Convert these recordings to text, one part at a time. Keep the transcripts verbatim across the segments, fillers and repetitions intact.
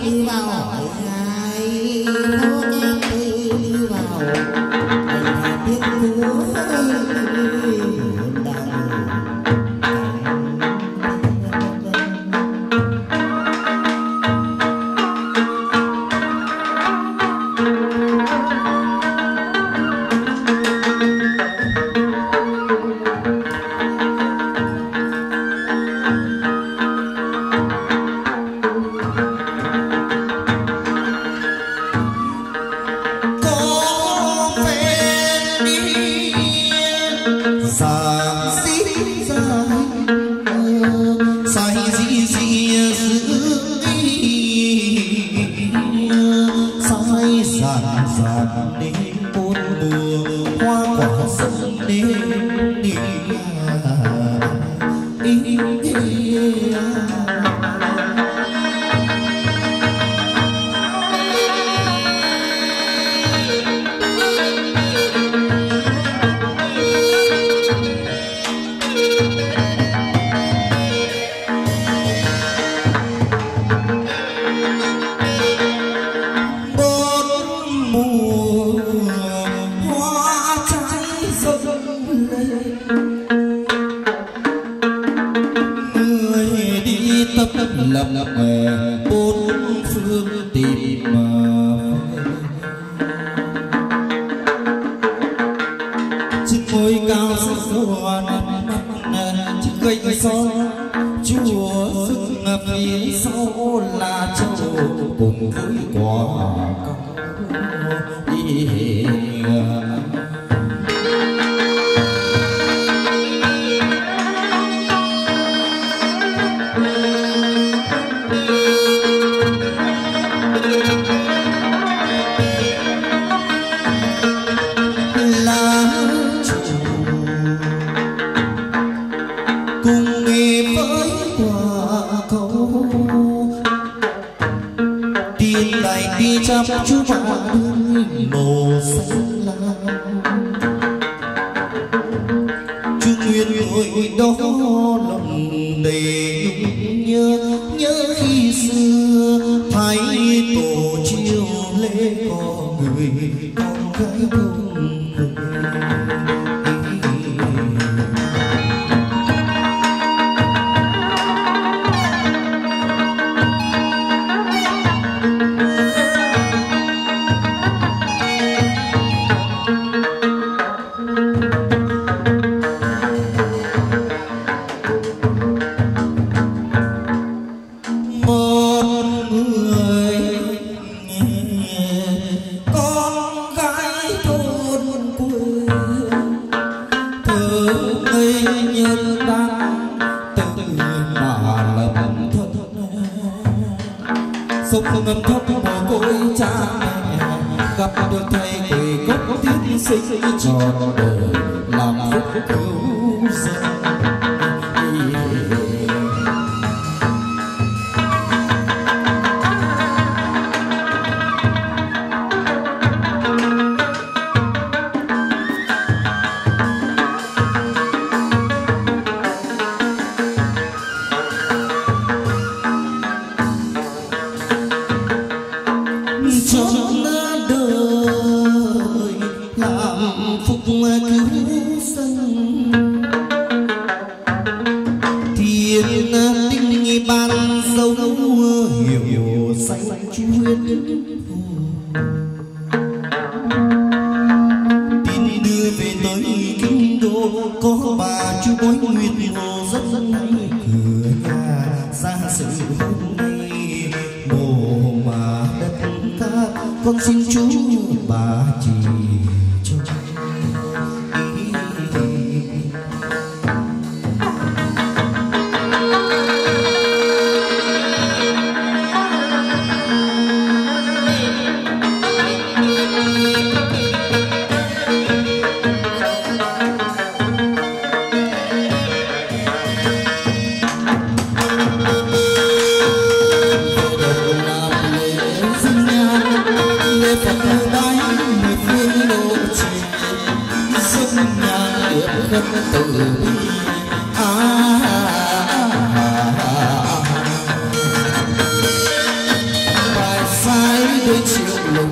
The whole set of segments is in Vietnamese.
đi vào hỏi ngài phố em đi vào anh biết thương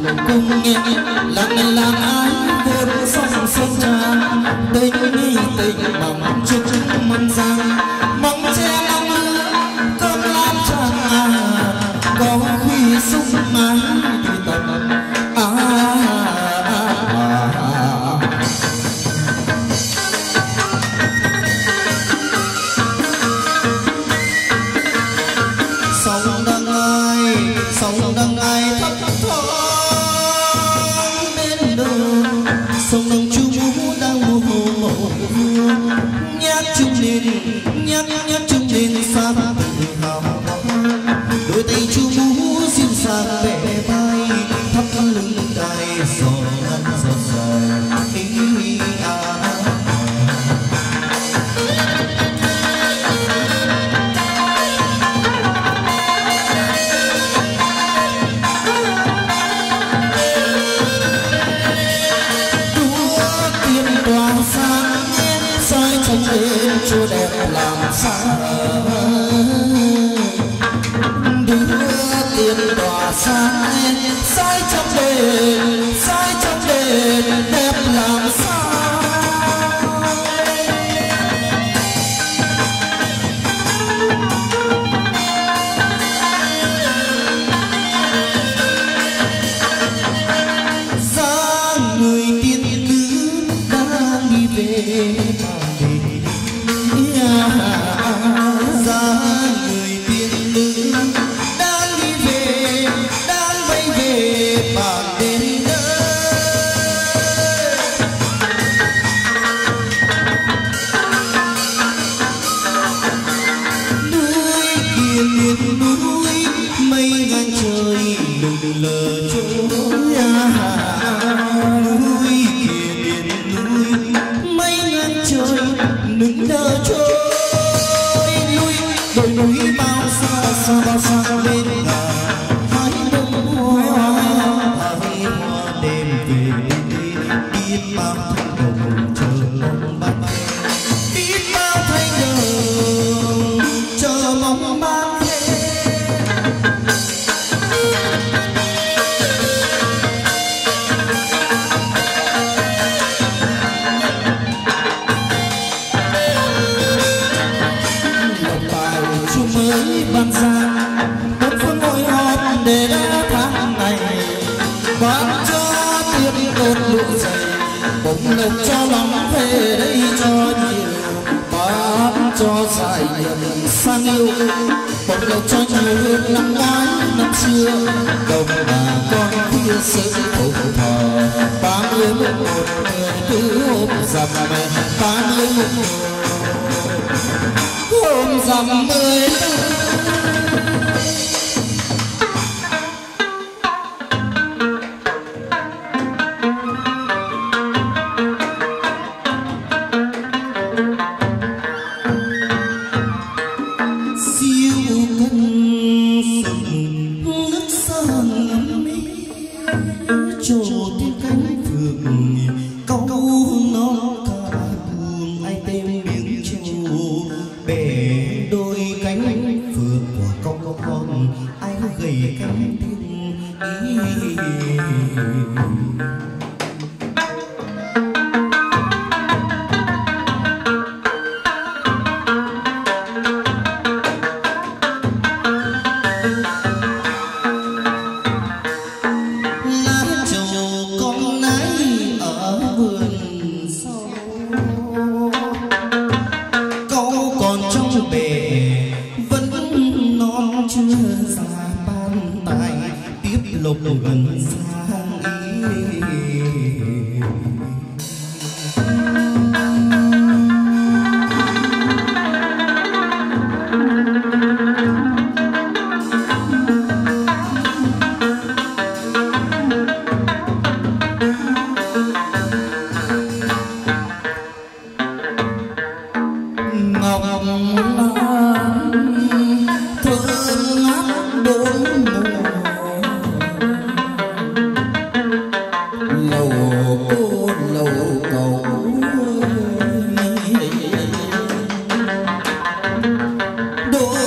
cùng nghe lặng lặng ái vốn sông sông tràn tình tình bằng chúc mừng rằng mong che lòng mưa cơm lam tràn à có khi sung mái thì tận à, à, à, à. Sông đang ai sông đang ai thấp thấp thoáng bên đường sông đang chú đang mồ mồ nhát chung nên nhát nhát chung nên xa tự hào đôi tay chú dịu dàng bẻ vai thắp lưng đài gió gió gió ý à. Chúa đẹp làm sao đưa tiền tỏa sáng soi trong đền soi trong đền đẹp làm sao ra người tiên nữ đang đi về ra người tiên nữ đang đi về đang bay về bản đền núi kia miền núi mây ngang trời đừng lờ trôi núi kia miền núi mây ngang trời đừng lờ trôi đồi núi bao xa xa bao xa bên ngả hái bông hoa hái hoa đêm về biết bao thanh đồng chờ mong ban biết bao thanh đồng chờ mong ban ban ra một phương ngồi họp để đã tháng ngày bán cho tiền cột lụa dày bỗng lộc cho lòng về đây cho nhiều bán cho dài nhầm sang yêu bỗng lộc cho nhiều hơn năm ngoái năm xưa đồng bà con khuya sớm thổ thờ ba mươi một người cứ hôm dằm ba mươi một hôm dằm mười lục gần sang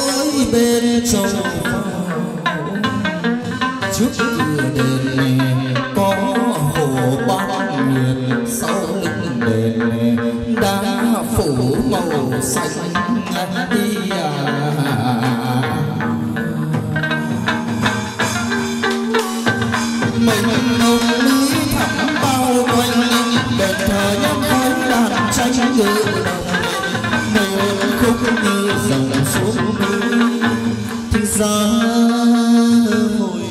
bên trong trước cửa đền xanh đi à. Mình nông núi thẳm bao quanh đền thờ nhắm khói đàn tranh ngự đồng mây khúc như dòng xuống núi thì ra hồi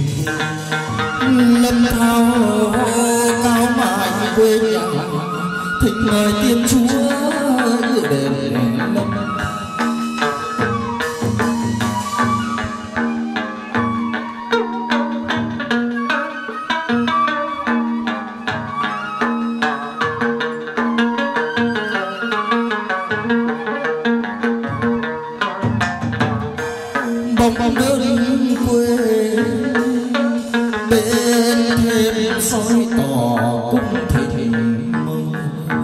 lâm thao cao mãi quê nhà thịnh ngời tiên chúa đền lâm. Bông bông đơn quê bên thêm soi tỏ cung thịnh mơ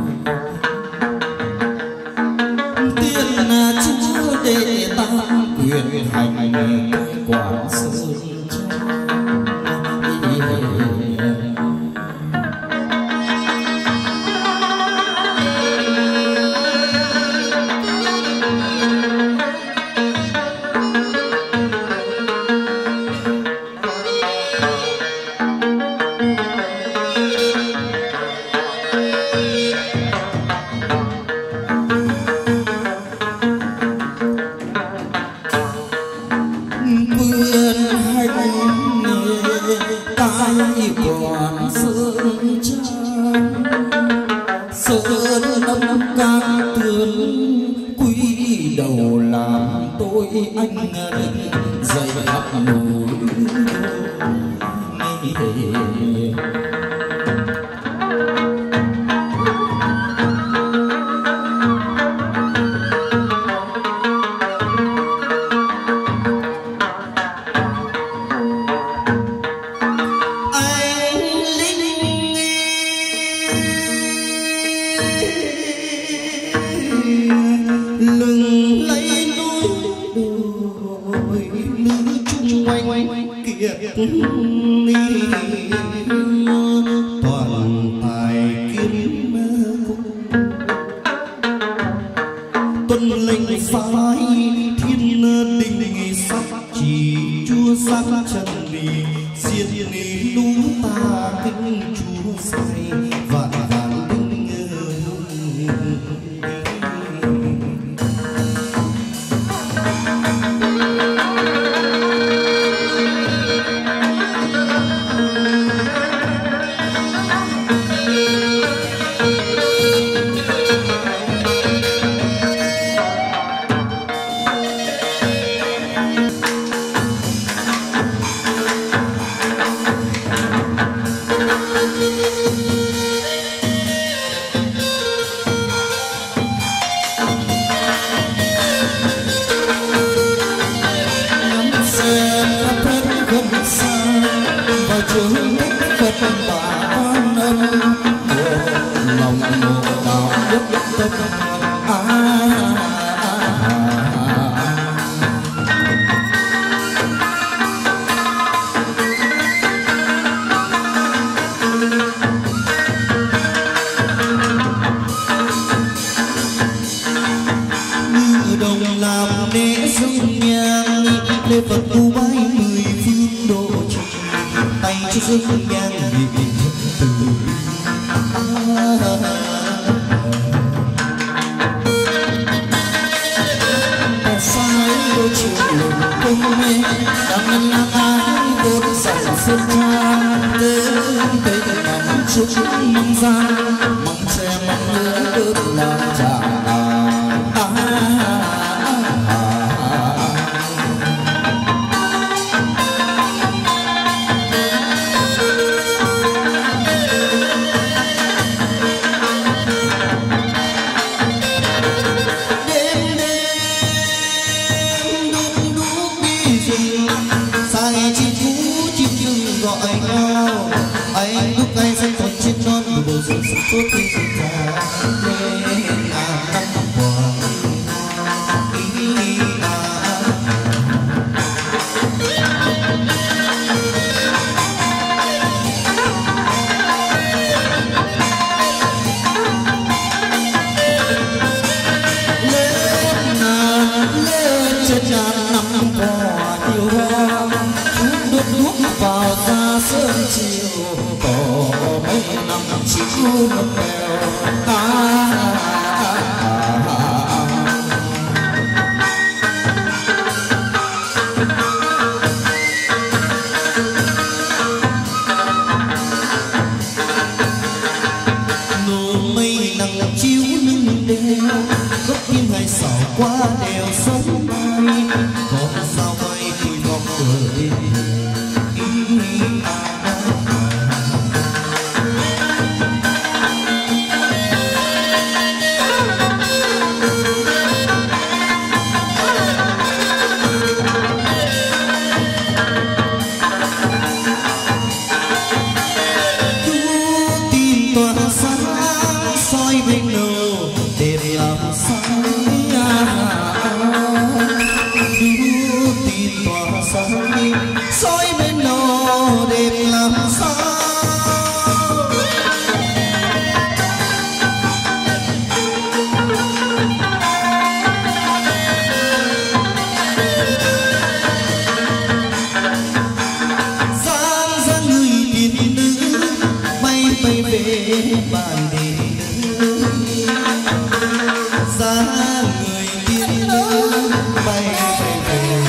tiên chúa để ta quyền hành quả sơn còn sơn trang sơn âm cang tường quý đầu làm tôi anh dậy khắp núi. Lừng lấy núi đồi nữ chung quanh kiệt nghi toàn tài kiếm cung tuân lệnh phái thiên đình sắc chỉ chúa sắc chân lý diệt ni lũ ta kính chúa say vạn vạn linh chứng Phật và an âm lòng đạo nhất tâm như đồng làm lễ dung nhang lễ Phật tu bái mười phương độ trì tay cho dung nhang vị từ sai đôi chiều lùng cung mê đang ngân ái đốt dòng sơn trang đến cây nằm trước mong gian mong che mong nhớ được làm trà anh lúc anh xanh còn trên non bầu rừng sắp tốt đi ra lên à năm qua lên nước nước vào ra sớm chiều có mấy năm chiều nước bèo à, à, à, à, à. Nụ mây nắng chiếu lưng đèo góc tim hay xỏ qua đèo sông mai có sao bay vui ngọc cười soi bên nô đẹp làm sao giang giang người tiên nữ bay bay về bàn đề giang người tiên nữ bay bay về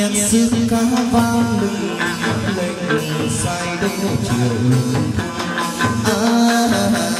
nghe sương ca vang lừng lệnh sai đêm chiều à,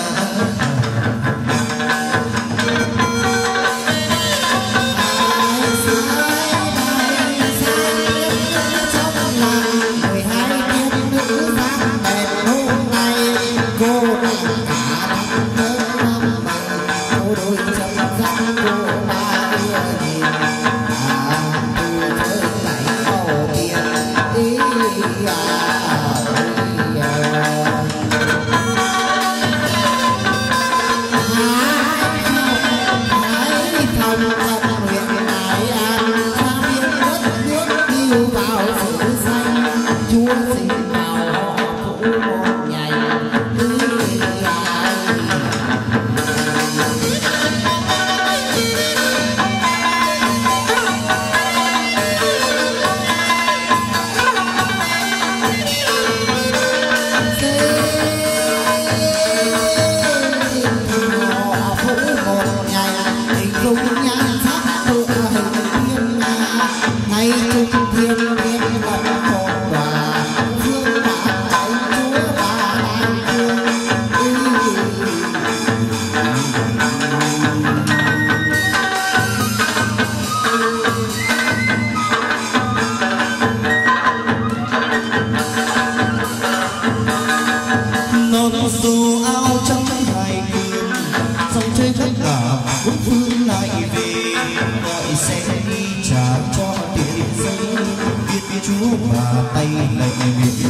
dù áo trắng hai đường dòng chơi khắp cả bốn phương lại về gọi xe đi trả cho tiền giấy biết chú và tay lại biết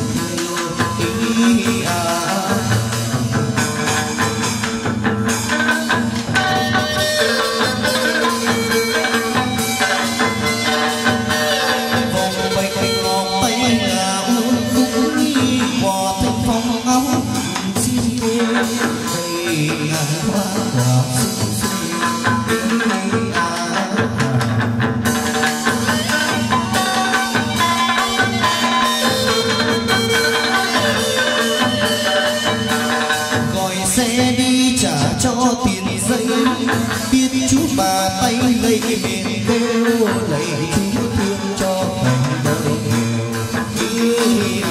ý à. Xe đi trả cho tiền giấy biết chú bà tay lấy miền cô lấy chú thương cho thành đời nghèo.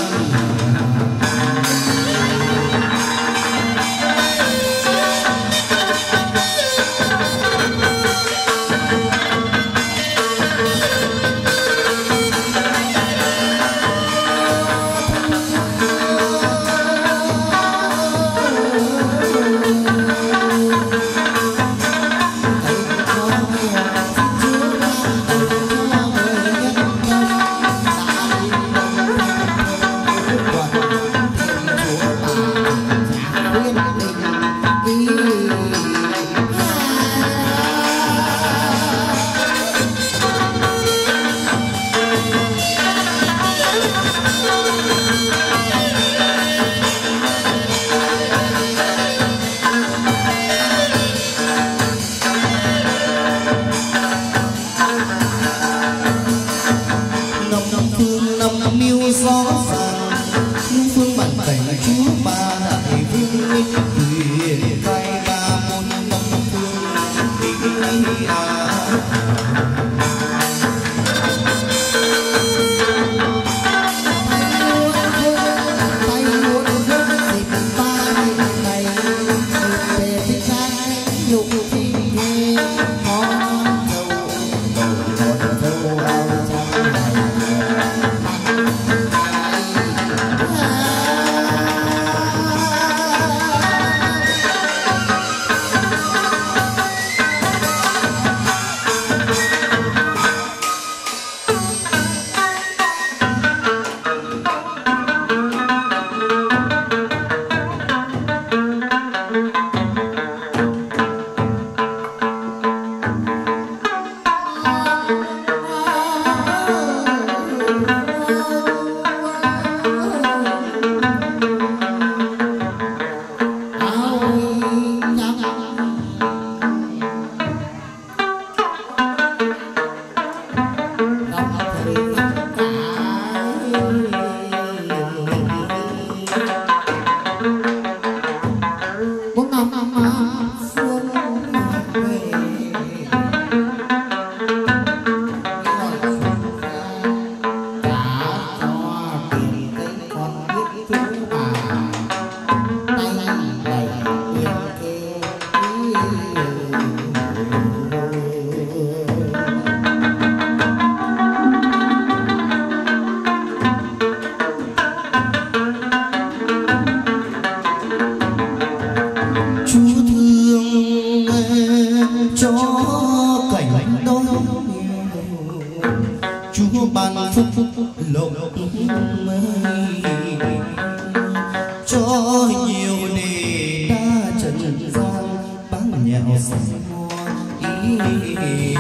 Năm miêu gió vàng những phương bản cảnh chú ba đại vương thuyền vai ba môn năm phương đi à. Tay muốn hương dịp ba ngày về thích trai nhục thì nghe con dâu con dâu áo trắng này. mang phúc lộc mây cho nhiều đề đa trần gian bán nhạo xanh hoa ý.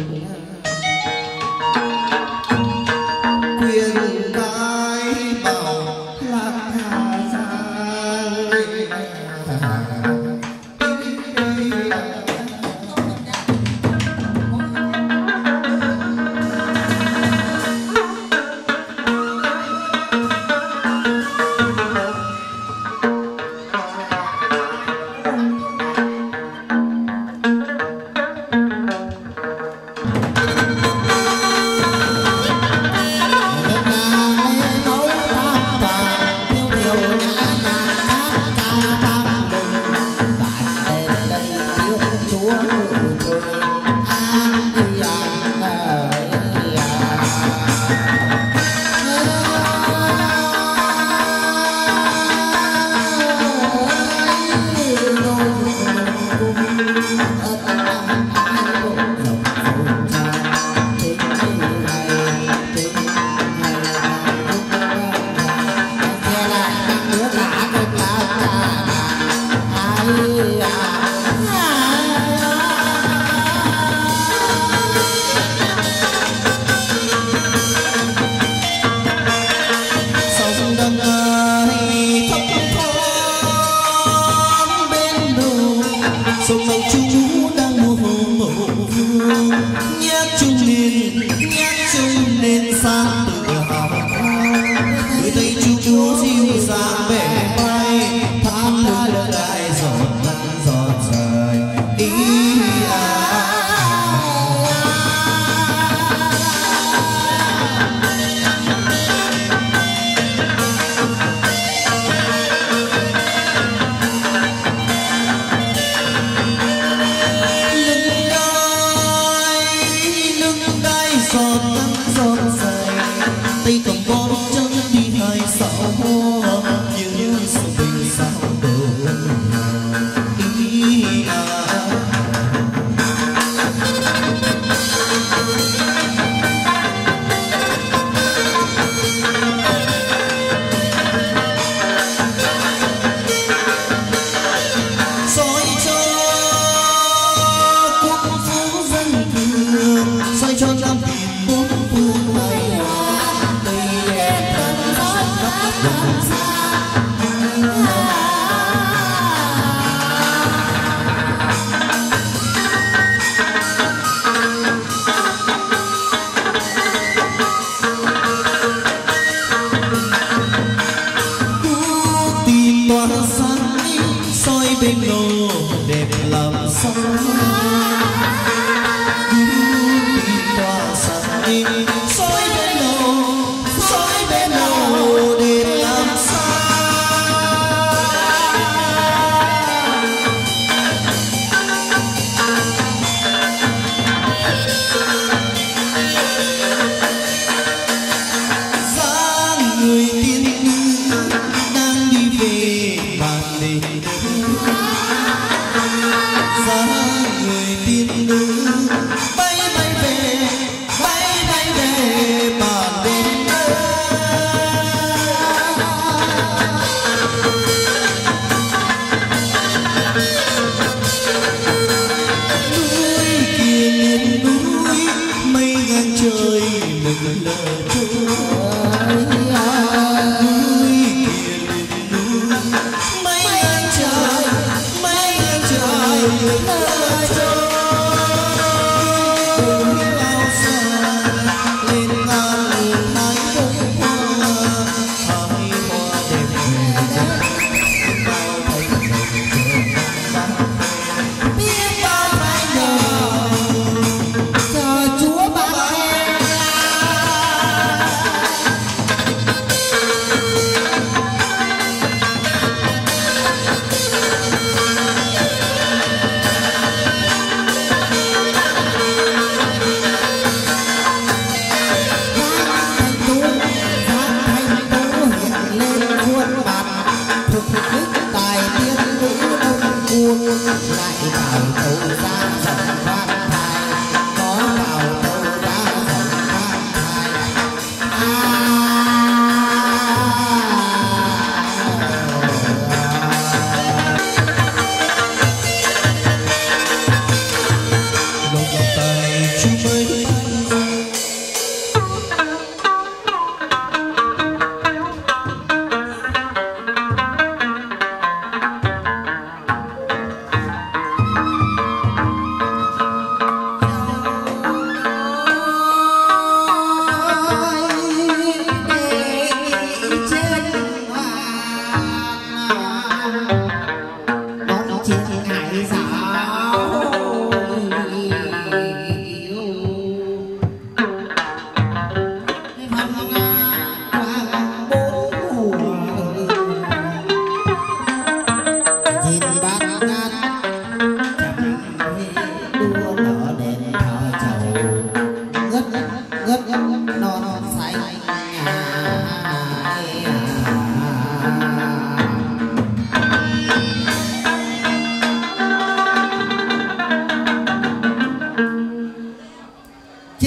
quyền cái bảo lạc hà giang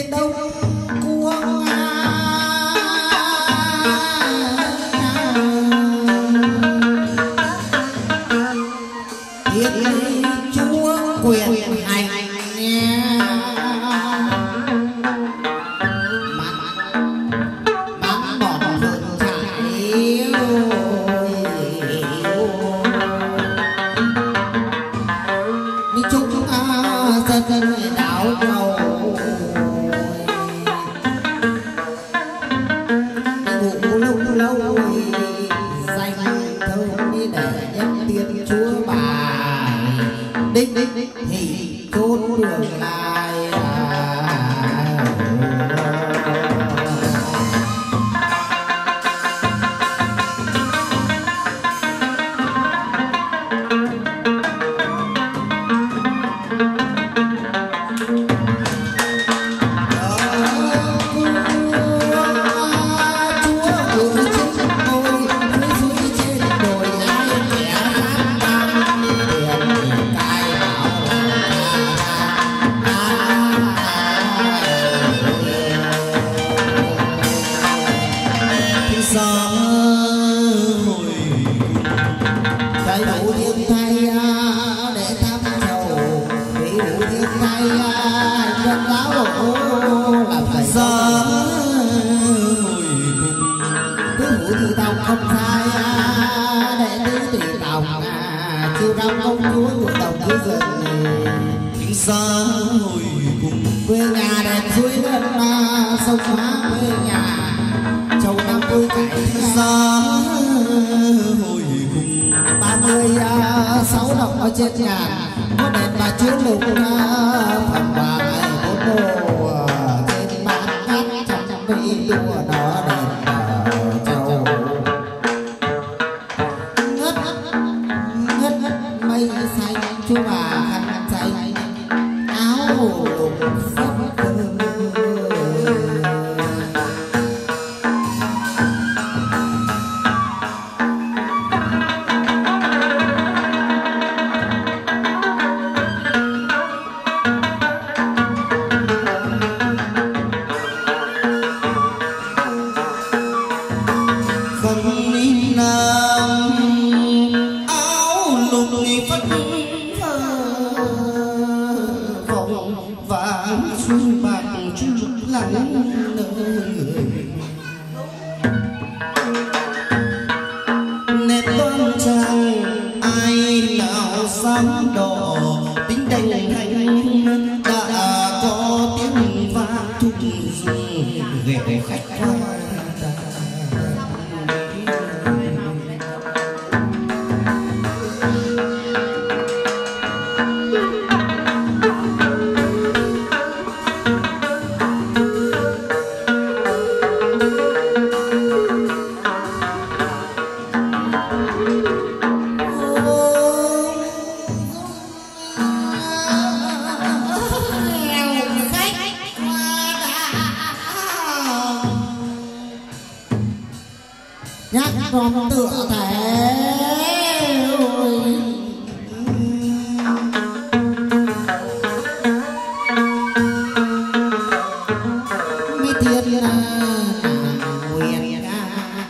thiên đông cuồng thiên chúa quyền hành thì chốn đường lại không sai để tứ tùy tòng chiêu cao công chúa của đồng dưới rừng tình xa hồi cùng quê nhà đẹp suối đất sông hóa quê nhà châu năm tôi cải xa hồi cùng ba mươi sáu đồng ở trên nhà có đèn bà chiếu lục phần bà bốn đồ trên bàn hát trong vị đùa đó đèn chú bà khăn xanh áo lục phất không nín nam áo lục phất vàng xuân bạc chút lắng nét toan trang ai nào sáng đỏ tính đành hành đã có tiếng vang thúc giục ghé khách hoa nhắc con tựa thể mi thiên quyền ca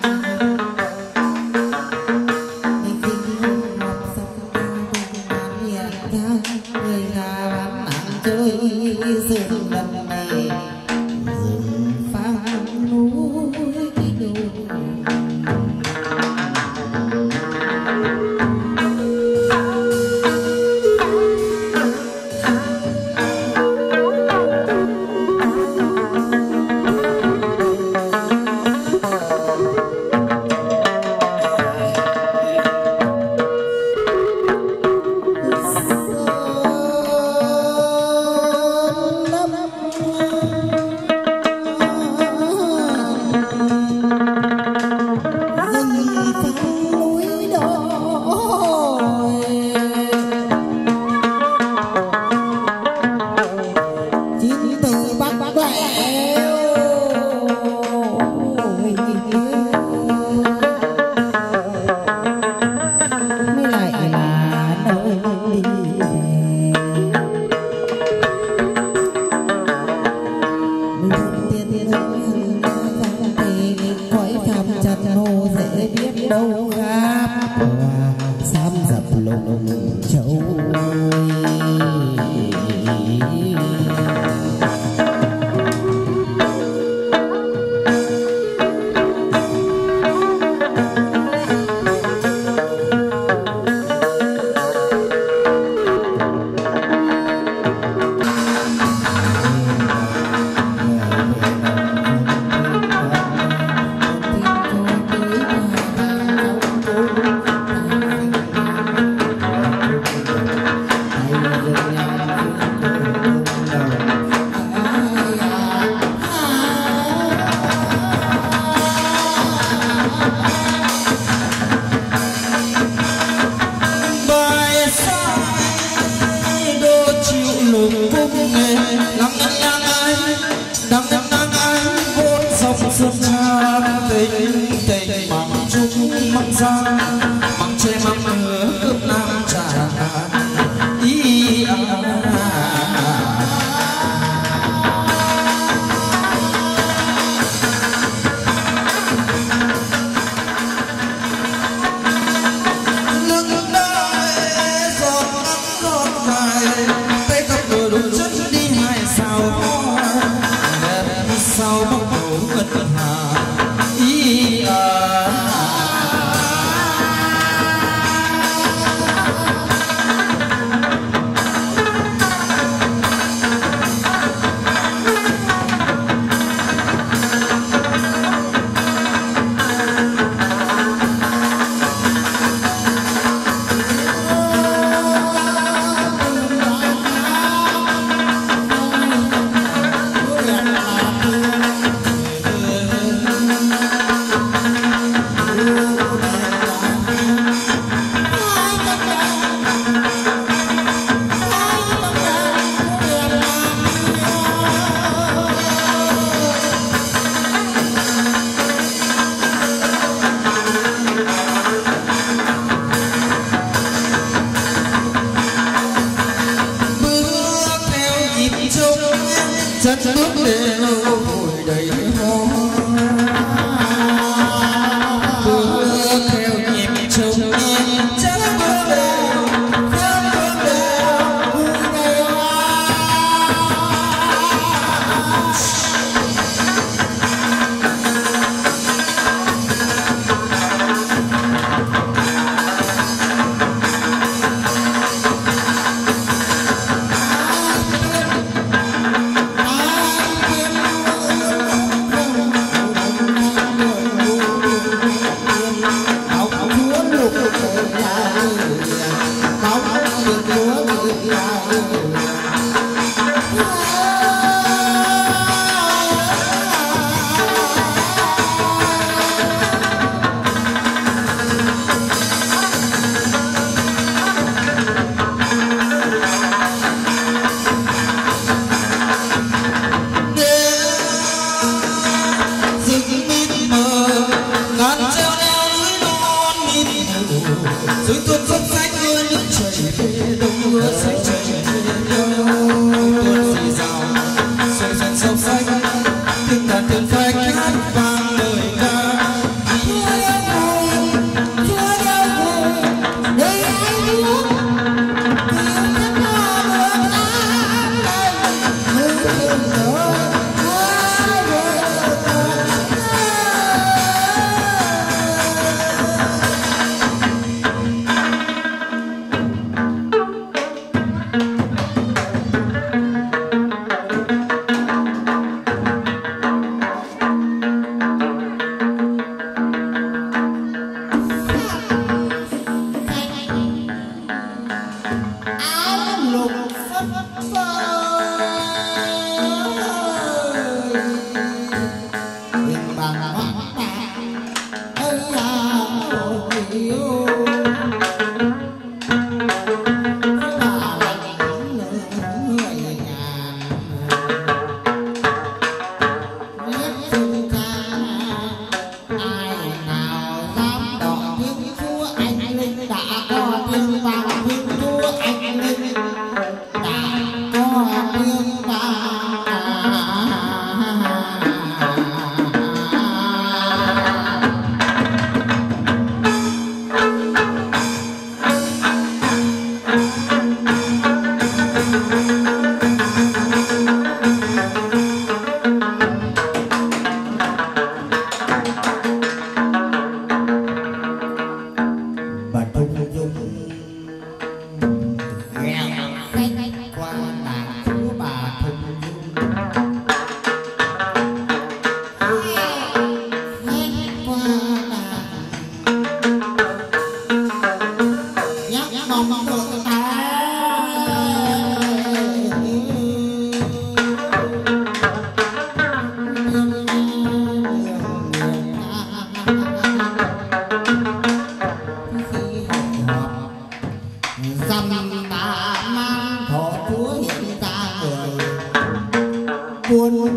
mình kinh một sông bán hiền ca người nhà bán nặng chơi rừng lần này rừng phang núi biết đâu khắp dám dập lùng châu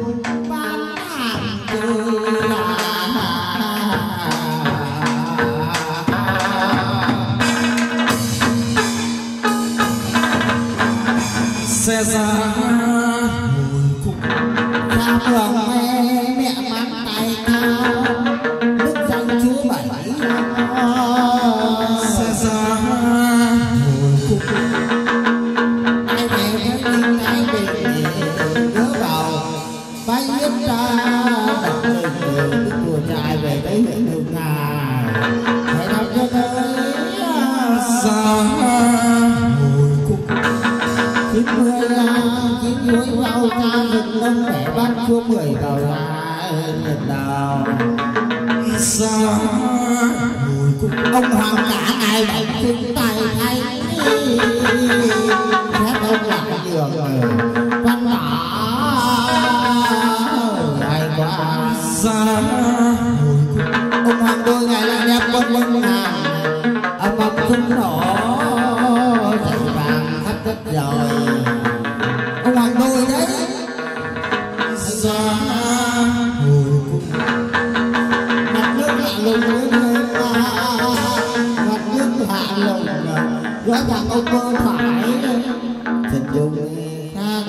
bán hàng từ là xe ra ngồi cùng ra đường mẹ mẹ mang tay cao đức danh chúa bảy xe ra ngồi cùng ai về với linh ai về nhớ vào bái yết ra đặt lời đức của trai về đấy đường ngài hãy đọc cho tới ra ngồi cùng chín mươi chín núi rau ra rừng đông để bắt chúa mười vào ra miền đào ra ngồi cùng ông hoàng cả ngày bảy chung tay thay xét ông lại đường văn tỏ ngày qua ra ngồi cùng ông hoàng đôi ngày lại đẹp quân quân hàng âm âm súng nổ chạy vàng khắp đất rồi ông hoàng đôi đấy ra ngồi cùng mặt nước hạ lùng lên mặt nước hạ lùng rõ ràng ông mơ phải thật dùng khác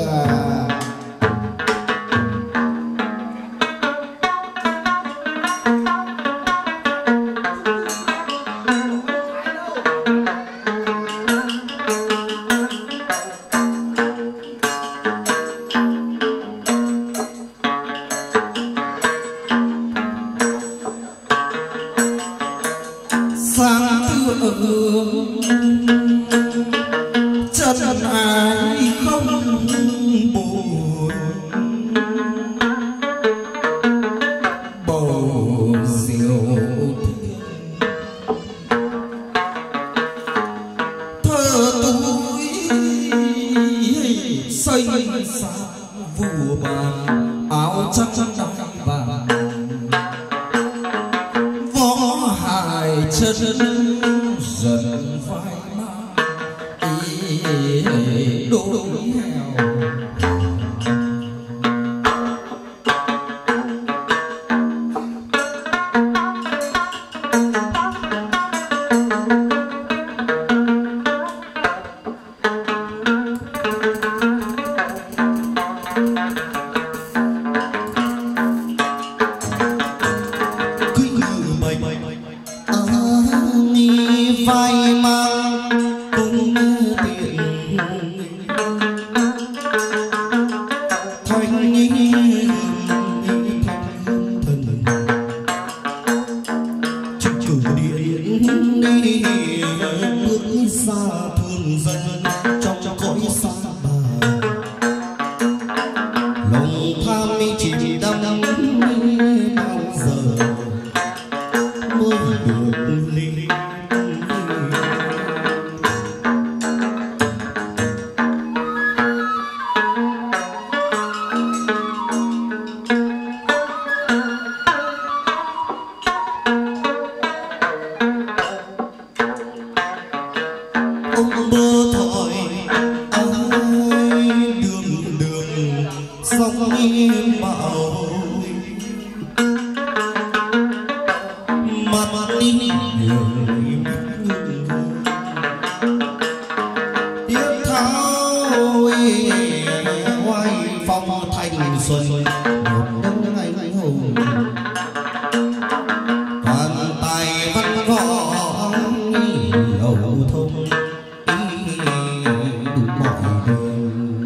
chân ai không buồn bầu rượu thơ túi xây xa vua bàn áo trắng đai vàng võ hài chân dần vai đôi heo cứ như mây vai mang tung tiền thanh thanh thần trực cử điện đi bước xa thương dân trong cõi xa bà lòng tham chỉ đắm bao giờ mới được lên ông bơ thổi ai đường đường sông mạo mặt đi tiếp thao oai phong thành xuân một đấng anh hùng toàn tài văn võ hầu thông đủ mọi đường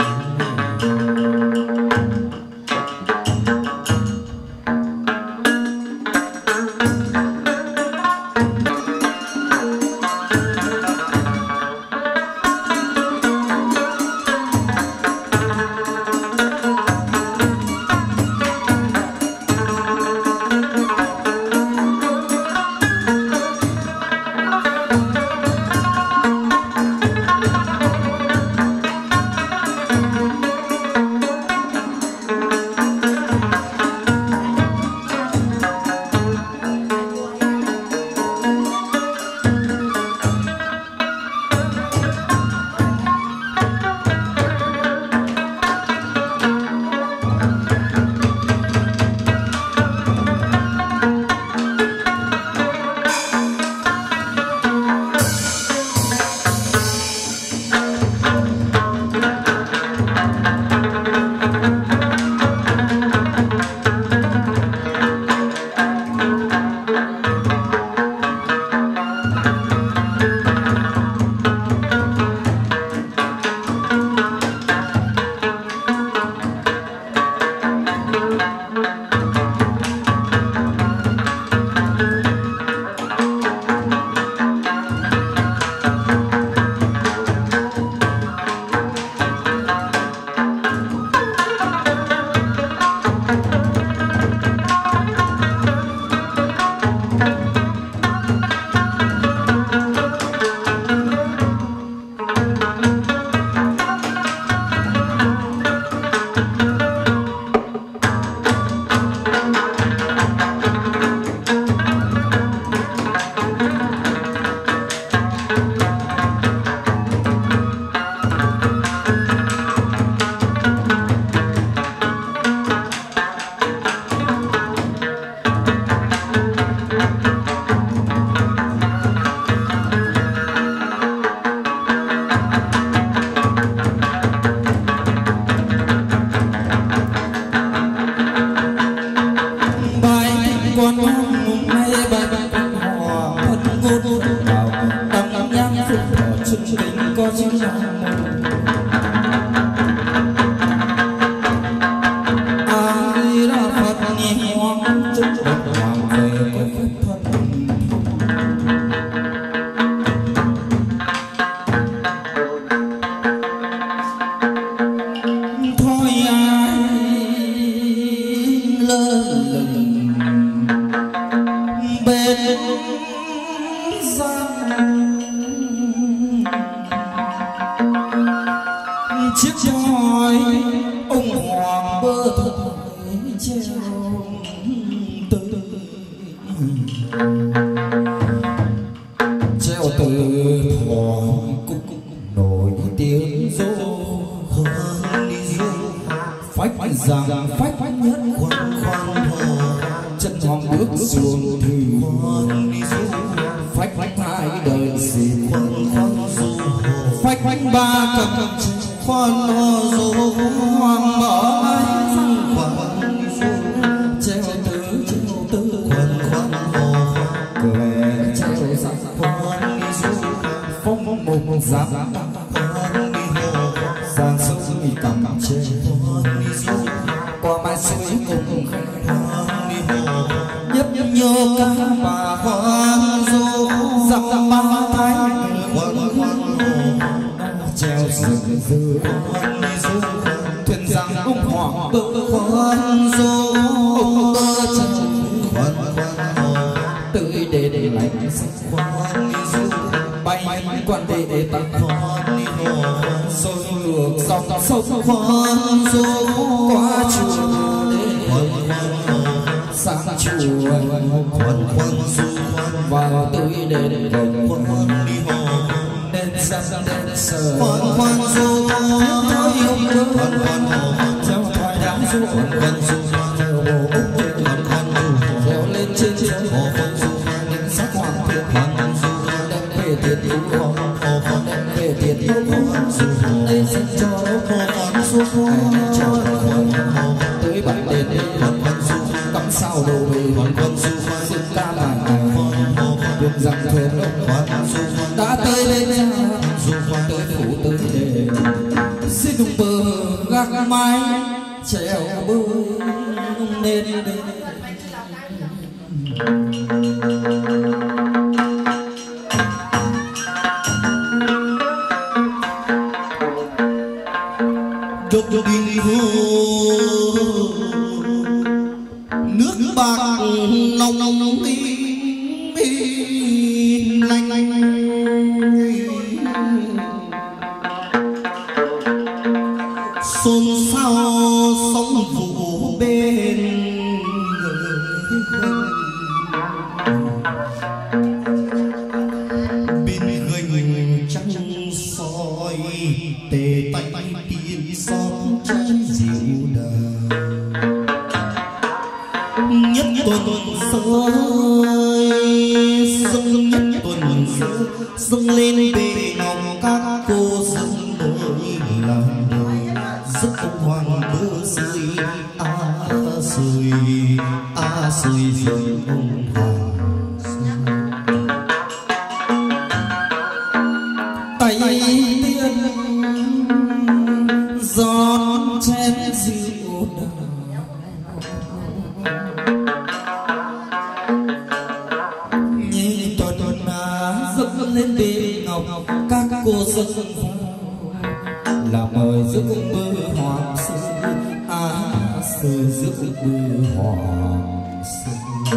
giấc là mời giấc mơ hoàng sư à sự giấc mơ hoàng sư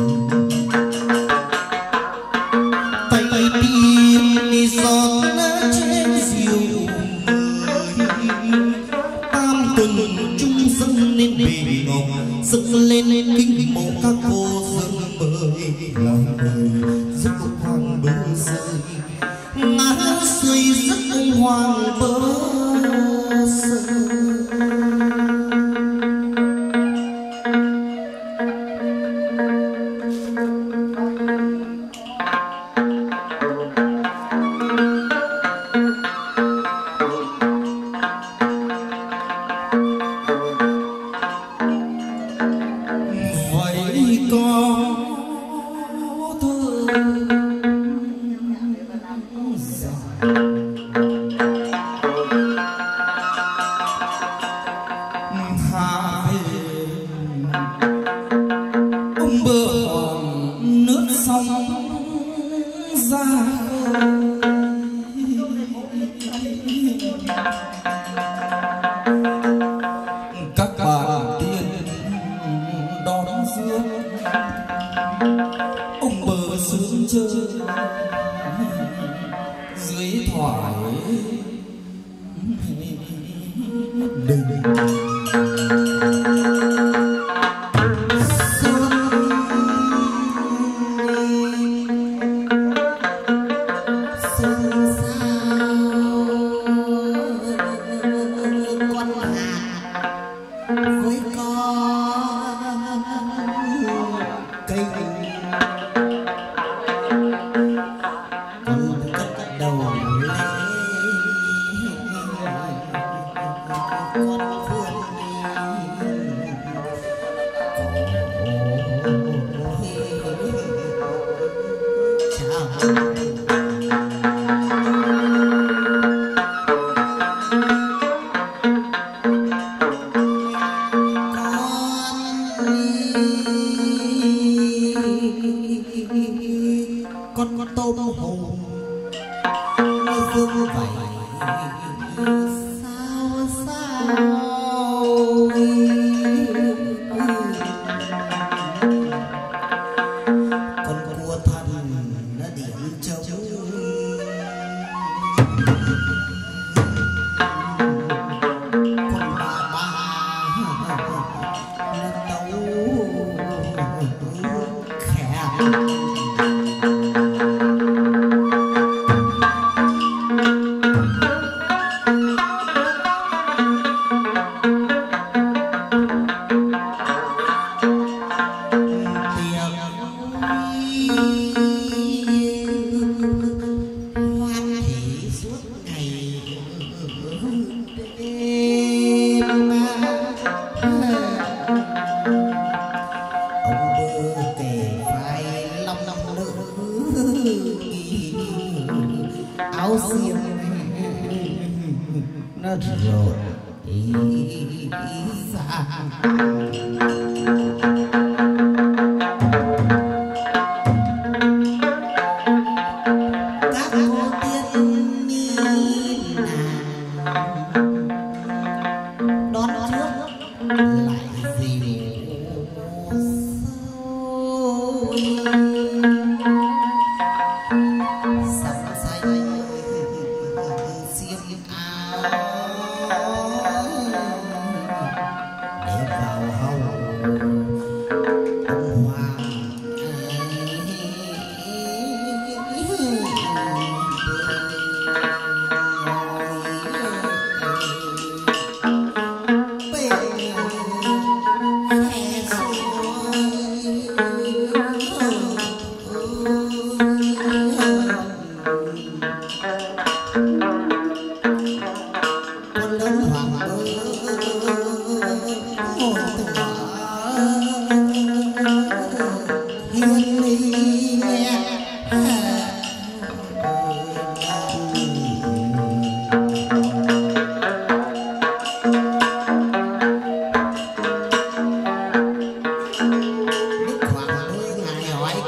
tay tim đi giọt trên diều tam tuần chung dâng lên bì ngọc dâng lên kính mộ các cô dâng mời lòng mời giấc hoàng bơ rơi ngã rơi giấc hoàng bơ rơi.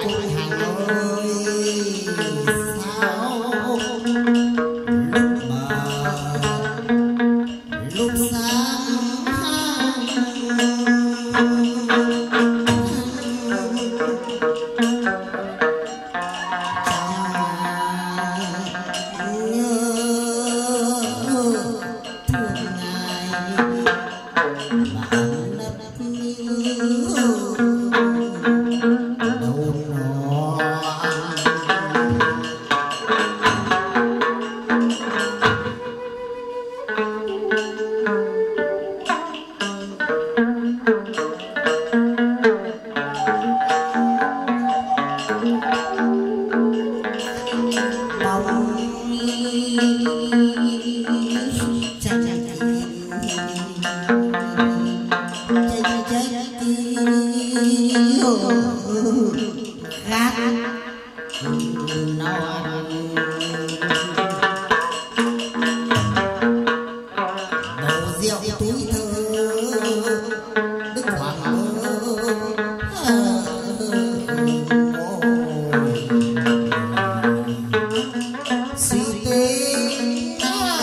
Mà gác non bầu rượu túi thơ đức hoàng suy tính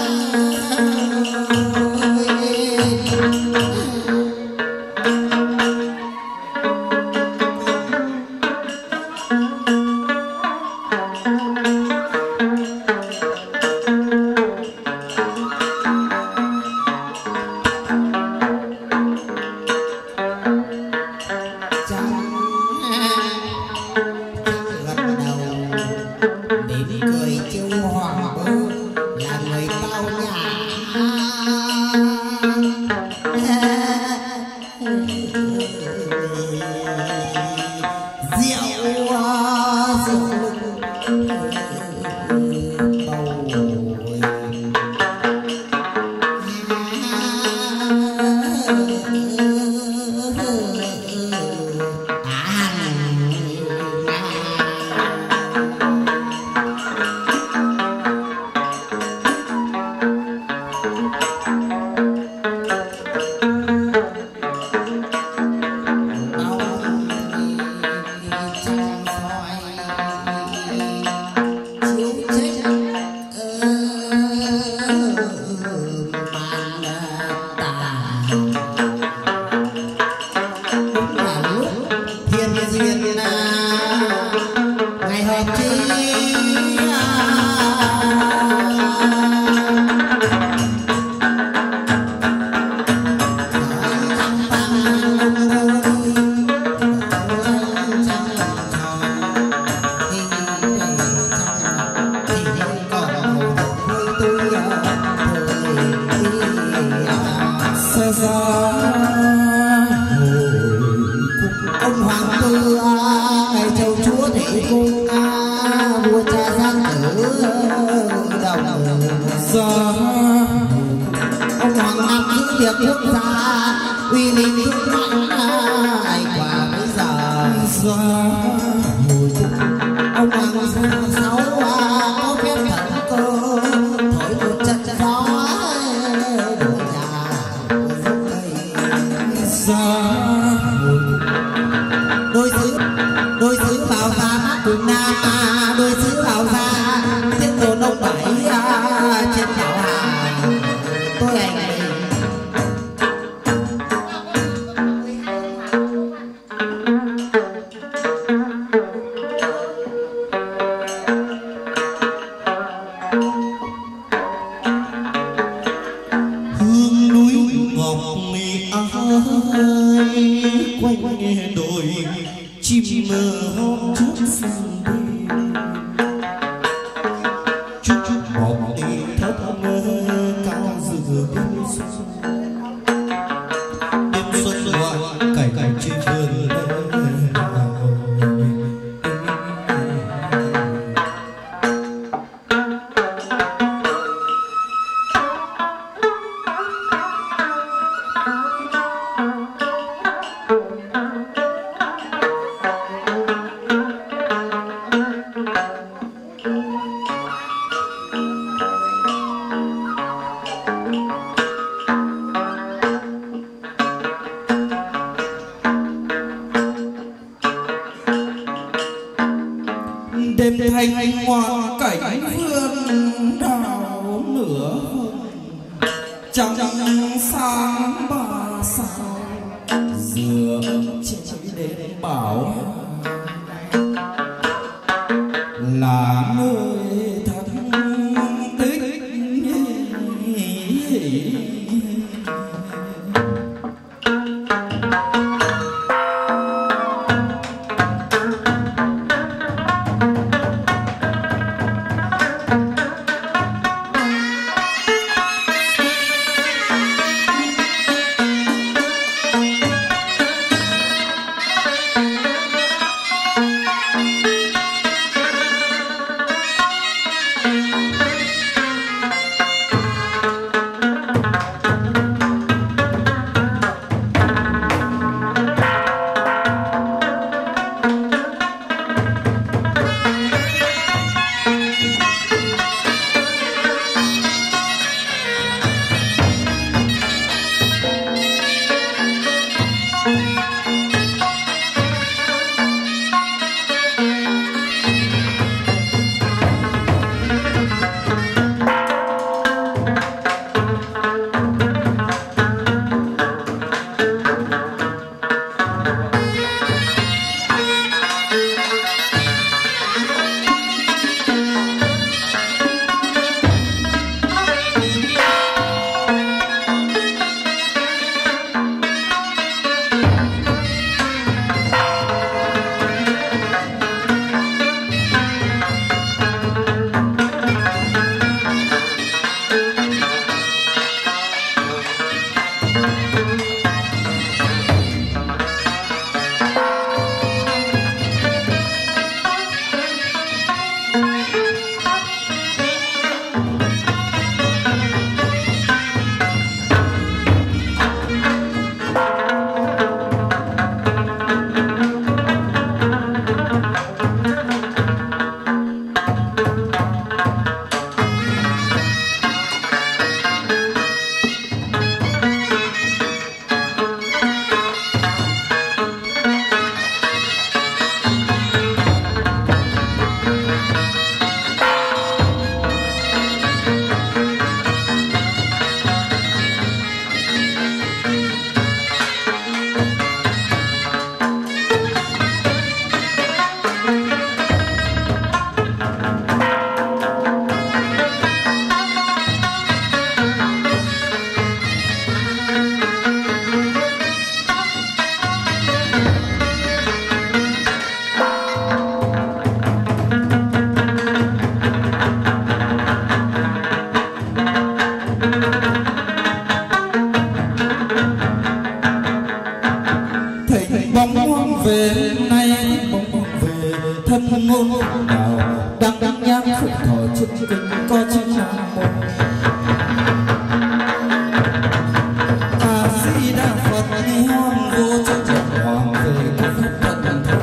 ông hoàng tử ngày châu chúa thị cung vua cha giang tử đồng gia ông hoàng nam giữ việc quốc gia uy linh vững mạnh ai quả bây giờ ông hoàng sáu có phép thần cơ thổi một trận gió đổ nhà đôi xứ đôi xứ vào ra cùng nam đôi xứ vào ra tiếng đồn ông bảy trên đảo Hà tôi ảnh hương núi ngọc ai quanh đồi chim mơ hót trước sân đêm chút chút bọt đi thấp mơ cao giữa đêm xuân đêm xuân loạn cày cày trên vườn đêm thanh hoa cảnh vườn đào nửa trăng sáng ba sao dừa chỉ đến bảo là nơi thắm tích đêm nay bóng về thân ngôn đào đang đang nhang phụng thọ trên kinh có chữ nam mô A Di Đà Phật. Ni hoan vô chất trọng hoàng về các phép thần thông.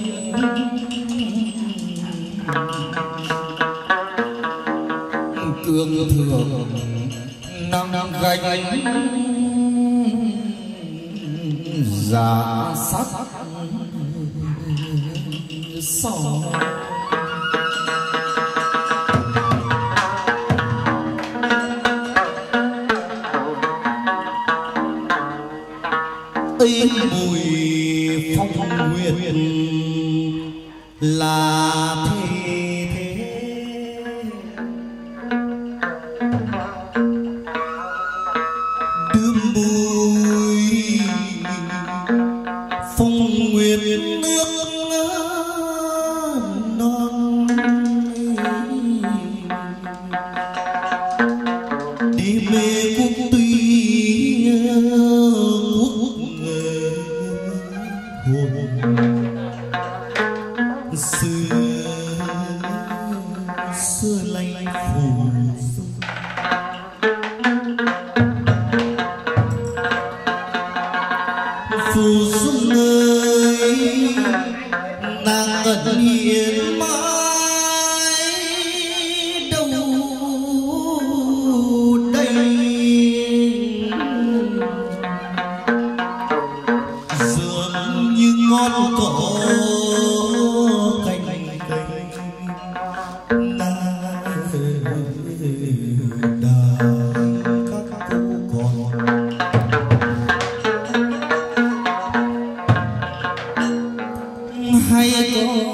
Cứ cương thường năm gánh giả sắc sò ấy mùi phong nguyệt là thế thế đương mùi phong nguyệt nước non đi mê quốc tuy xưa xưa lanh phù phù dung ơi nàng ẩn hiền mãi đâu đây dường như ngọn cỏ hay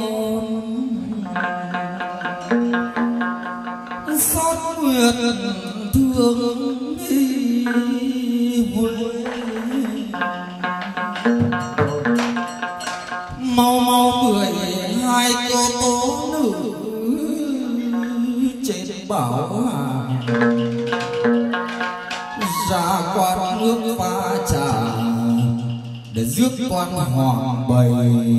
con xót nguyệt thương Huế mau mau mười hai cô tố nữ trên bảo hàng ra quán nước pha trà để rước quan hoàng bày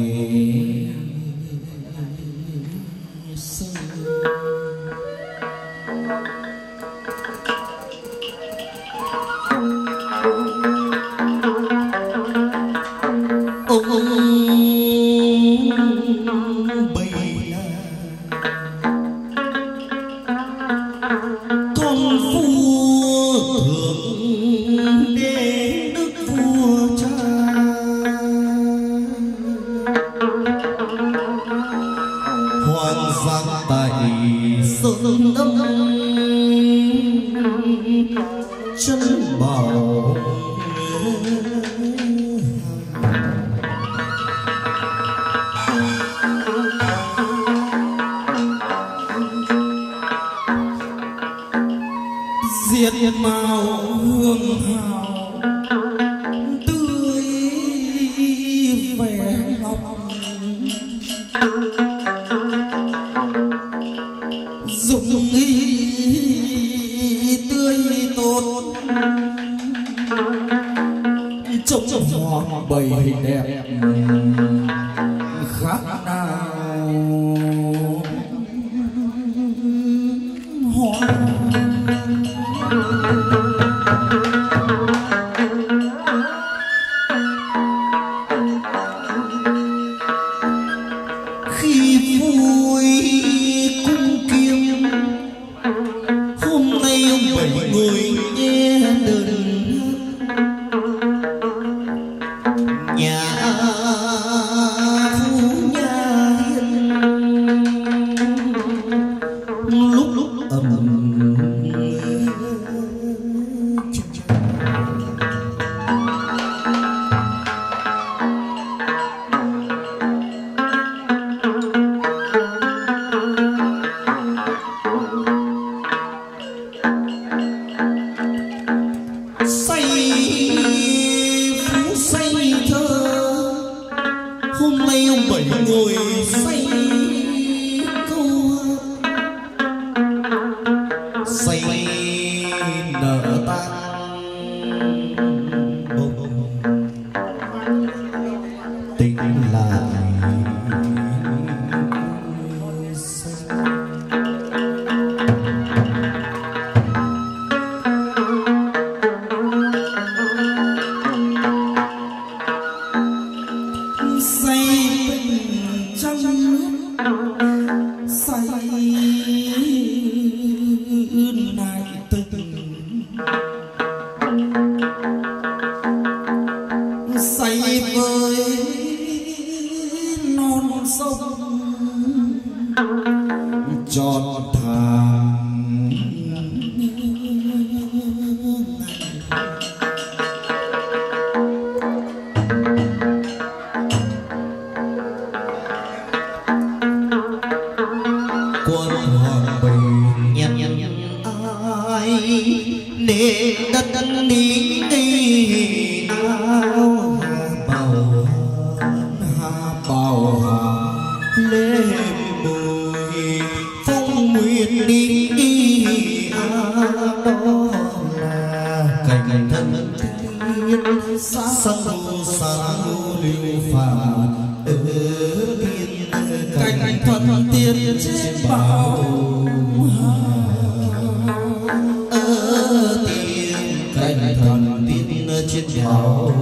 ông bày con vua thượng đế đức vua cha hoàng giang tại sơn đông chân bảo diệt màu hương hào tươi vẻ ngọc dụng ý tươi tốt trông hoàng bầy đẹp khác nào hoa khi vui cung kiếm hôm nay ông bảy ngồi nghe đơn nhà phu nhà hiền lúc lúc ầm say phú say thơ hôm nay ông bảy ngồi say câu say nở tan bông tình lại say bình trăng nền đất ní đi áo bào hà bào hà lê mùi phong nguyên đi đó là cảnh thân thiên sắc sáng lưu phà ở tiên cảnh thuận tiên trên bảo ở tiên cảnh thuận tiên trên bảo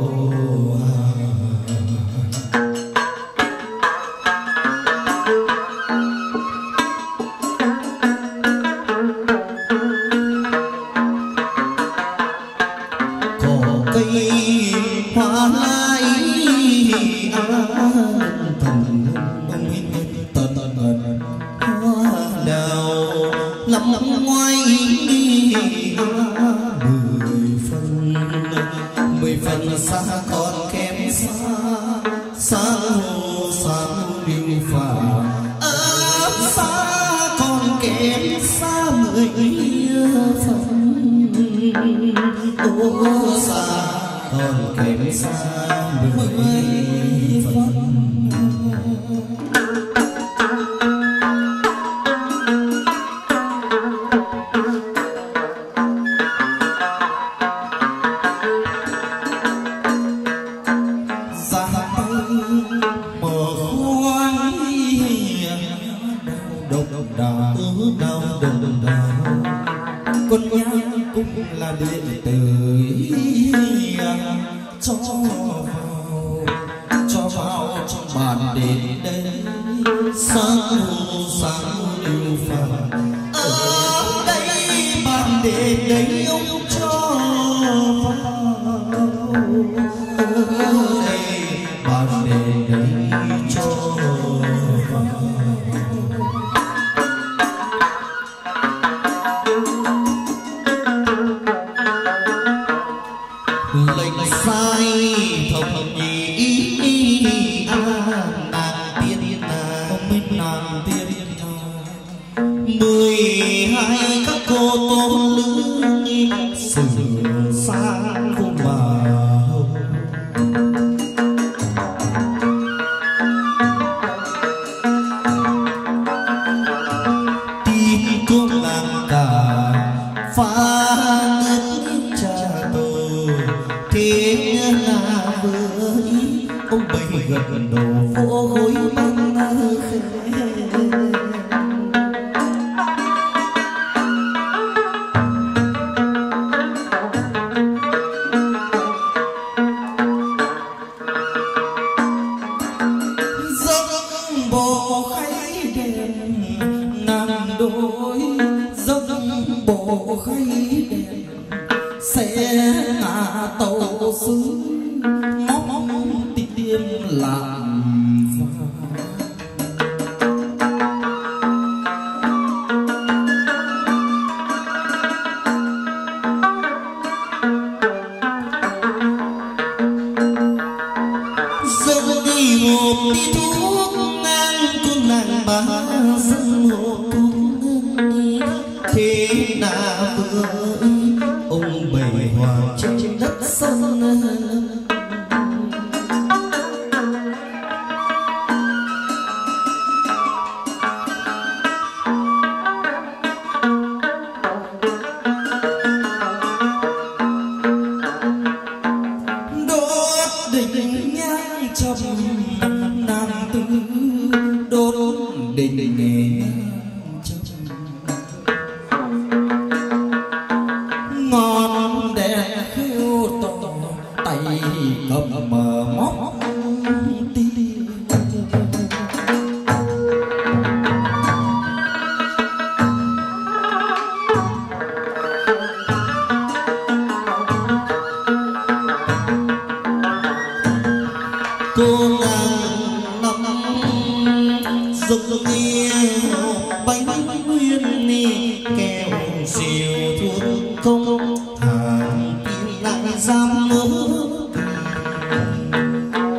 Hãy subscribe cho kênh Ghiền Mì Gõ để không bỏ lỡ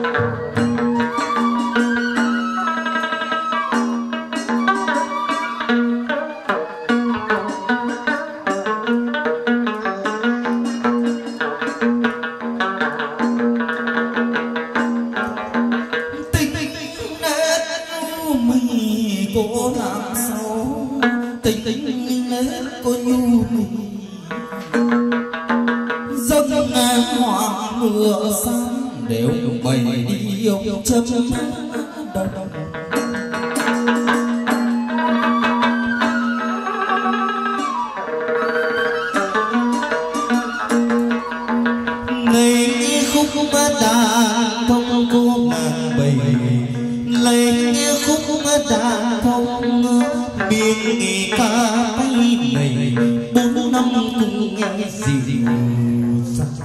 dâng ngang hoa mưa sáng đều bày đi ông chấm đầu lấy khúc đàn thông cô nàng bầy lấy khúc đàn thông miền ca tay này bốn năm cùng nghe dịu dàng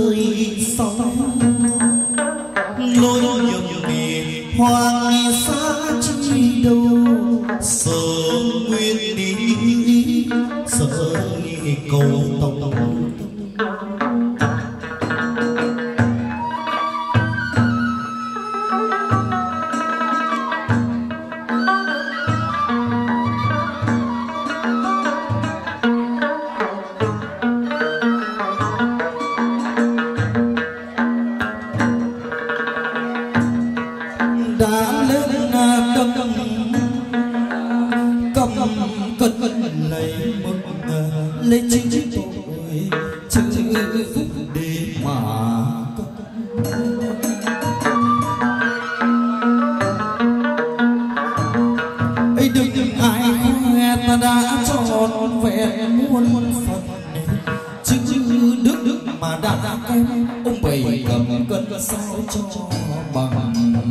đời sống lối nhầm nghề hoàng xa chi đâu sợ nguyên đi sợ cầu tông đã lên đâm cầm cân lấy mực lấy chính tội chữ phúc để mà ấy đừng ai khoe ta đã tròn vẹn muôn phần chữ đức đức mà đã kém ông bày cầm cân sao cho bằng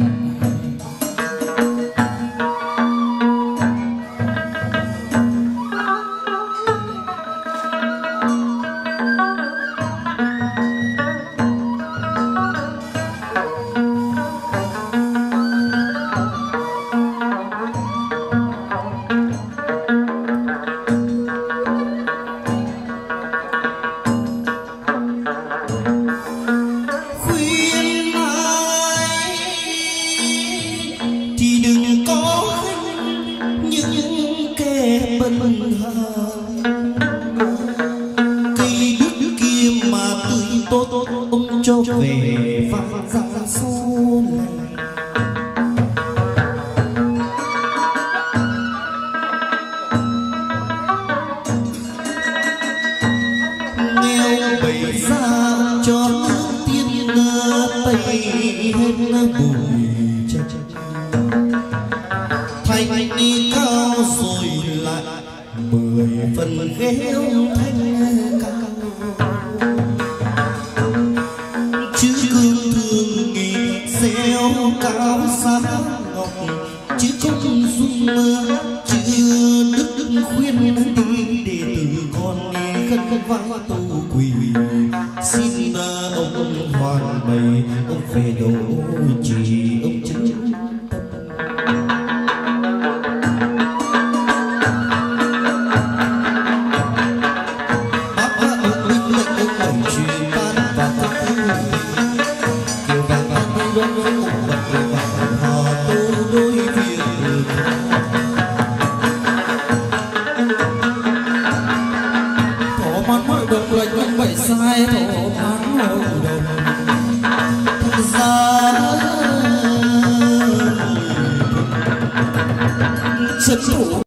cây đức kia mà tươi tốt ông cho về vang dặn số nghèo bày ra cho nước tiên tây hết bụi thành cao rồi lại mười phần ghéo thanh cao chứ cương thường nghĩ xéo cao sáng ngọc chứ không dung mơ chứ đức khuyên đi đệ tử con đi khấn vái tu quỳ xin ông hoàn bày ông về độ trì ông chứng sai thổ phán hậu đồng ra chân thủ